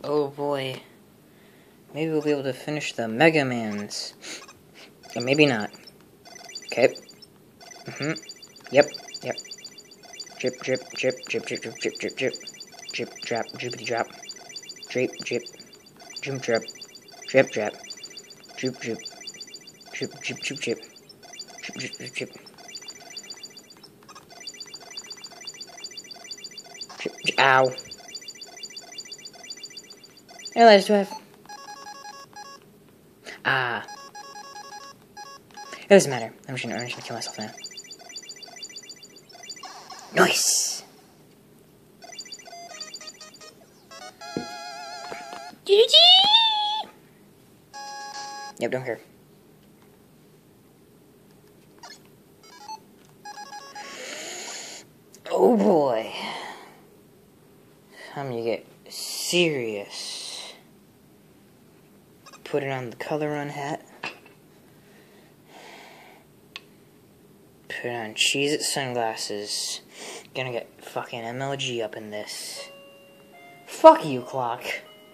Oh boy. Maybe we'll be able to finish the Mega Mans. Or maybe not. Okay. Yep. Drip, drip, drip, drip, drip, drip, drip, drip, drip. Drip, drop, drippity drop. Drip, drip. Drip, drip. Drip, drip. Drip, drip. Drip, drip, drip, drip. Drip, drip, drip, drip. Drip, drip. Ow. Hey, ladies, do I have... Ah. It doesn't matter. I'm just gonna kill myself now. Nice! GG! Yep, don't care. Oh boy. Time to get serious. Put it on the Color Run hat. Put on Cheez-It sunglasses. Gonna get fucking MLG up in this. Fuck you, clock.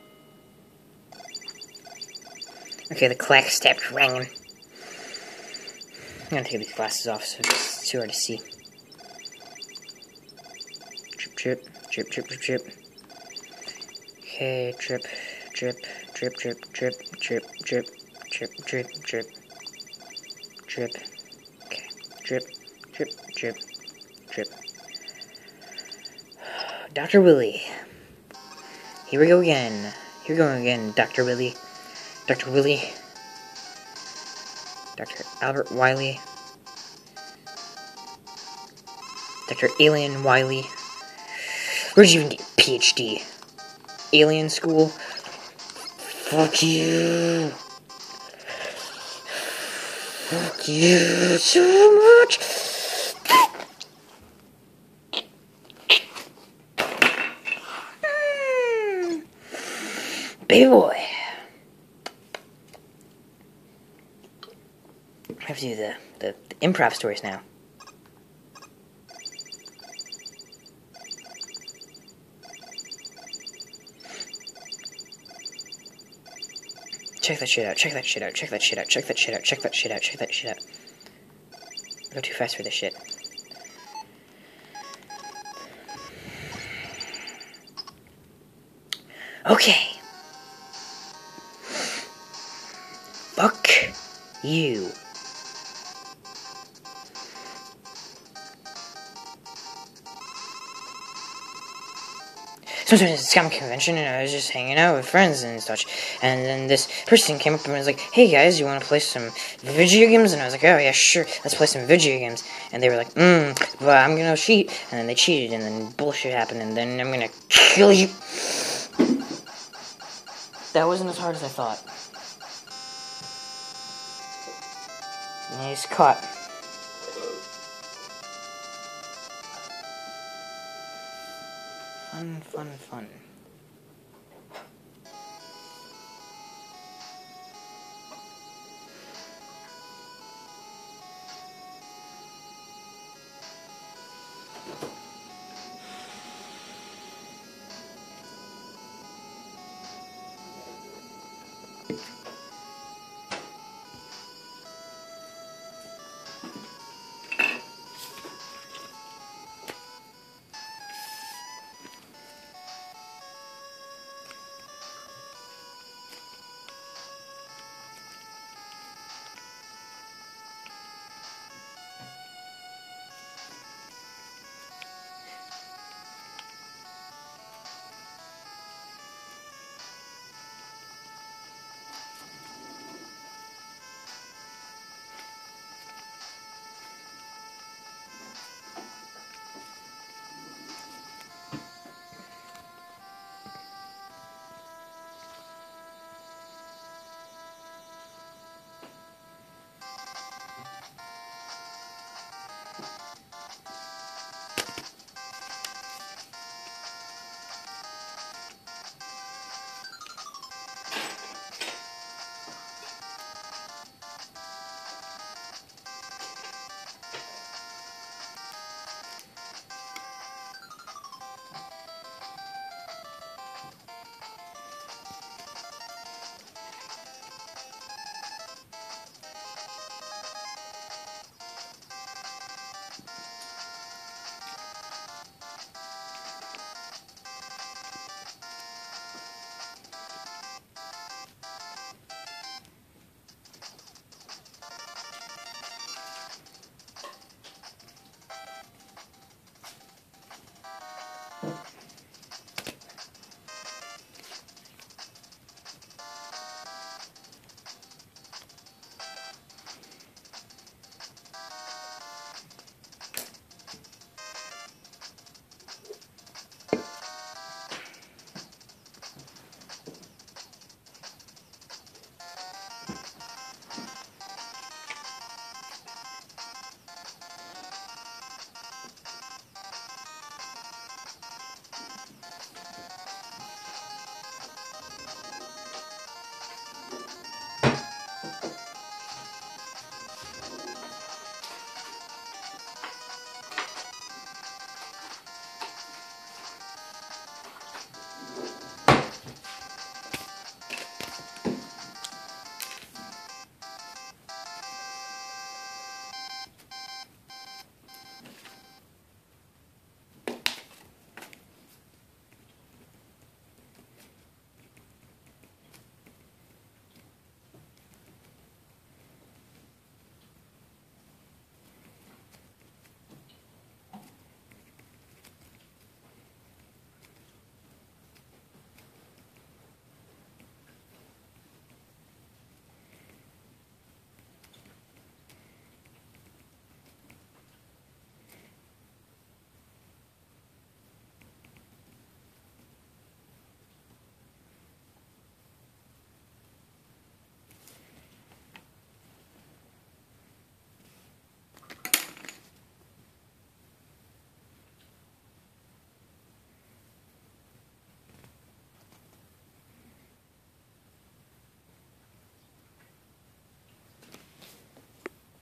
Okay, the clock stopped ringing. I'm gonna take these glasses off so it's too hard to see. Drip, drip, drip, drip, drip. Okay, drip, drip, drip, drip, drip, drip, drip, drip, drip, drip, drip. Okay, drip, drip, drip, drip. Dr. Willy. Here we go again. Here we go again, Dr. Willy. Dr. Willy. Dr. Albert Wiley. Dr. Alien Wiley. Where'd you even get a PhD? Alien school? Fuck you. Fuck you so much. Baby boy. I have to do the improv stories now. Check that shit out, check that shit out, check that shit out, check that shit out, check that shit out, check that shit out. I go too fast for this shit. Okay. Fuck you. Sometimes it's a comic convention and I was just hanging out with friends and such, and then this person came up and was like, hey guys, you want to play some video games? And I was like, oh yeah, sure, let's play some video games. And they were like, well, I'm gonna cheat. And then they cheated, and then bullshit happened, and then I'm gonna kill you. That wasn't as hard as I thought. Nice caught. Fun, fun, fun.